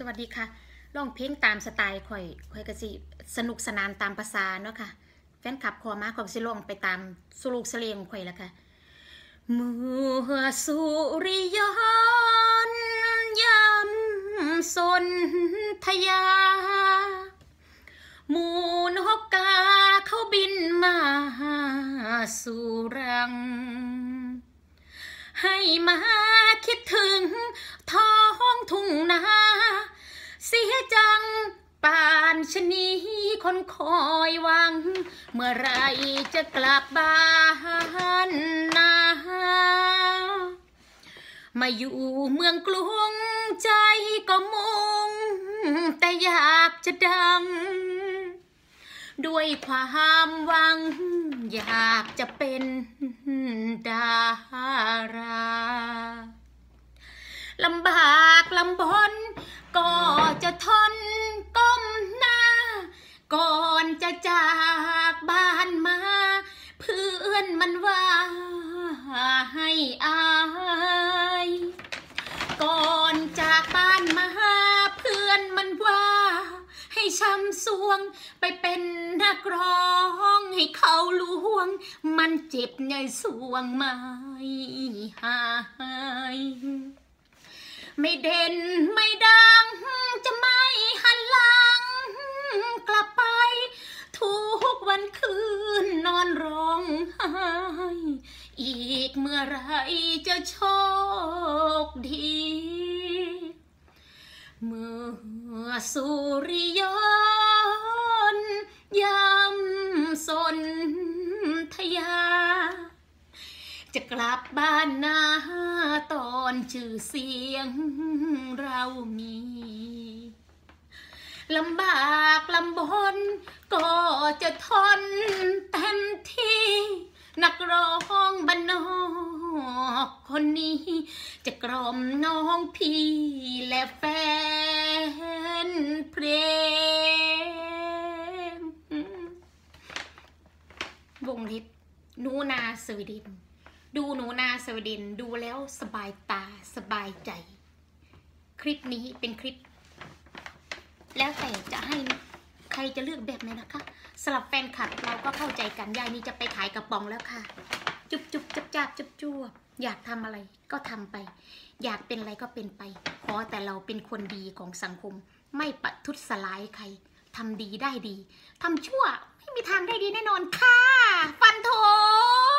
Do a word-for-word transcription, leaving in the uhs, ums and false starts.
สวัสดีค่ะร้องเพลงตามสไตล์ข่อยข่อยก็สิสนุกสนานตามภาษาเนาะค่ะแฟนคลับขอมาข่อยสิร้องไปตามสุรุกเสลียงข่อยละค่ะเมื่อสุริยนต์ยำสนธยาหมูนกกาเขาบินมาสู่รังให้มาคิดถึงท้องทุ่งนาเสียจังป่านชะนีคนคอยหวังเมื่อไรจะกลับบ้านนามาอยู่เมืองกรุงใจก็มุ่งแต่อยากจะดังด้วยความหวังอยากจะเป็นดาราลำบากลำบนก็จะทนก้มหน้าก่อนจะจากบ้านมาเพื่อนมันว่าให้อายก่อนจากบ้านมาเพื่อนมันว่าให้ช้ำสวงไปเป็นนักร้องให้เขาลวงมันเจ็บในสวงไม่หายไม่เด่นไม่ดังจะไม่หันหลังกลับไปทุกวันคืนนอนร้องไห้อีกเมื่อไรจะโชคดีเมื่อสุริยนต์ยำสนธยาจะกลับบ้านนาตอนชื่อเสียงเรามีลำบากลำบนก็จะทนเต็มที่นักร้องบ้านนอกคนนี้จะกล่อมน้องพี่และแฟนเพลงวงลิศหนูนาสวีดินดูหนูนาสวีดินดูแล้วสบายตาสบายใจคลิปนี้เป็นคลิปแล้วแต่จะให้ใครจะเลือกแบบไหนนะคะสำหรับแฟนคลับเราก็เข้าใจกันยายนี้จะไปขายกระป๋องแล้วค่ะจุบจุบจับจับจุบจุบอยากทำอะไรก็ทำไปอยากเป็นอะไรก็เป็นไปขอแต่เราเป็นคนดีของสังคมไม่ประทุษร้ายใครทำดีได้ดีทำชั่วไม่มีทางได้ดีแน่นอนค่ะฟันธง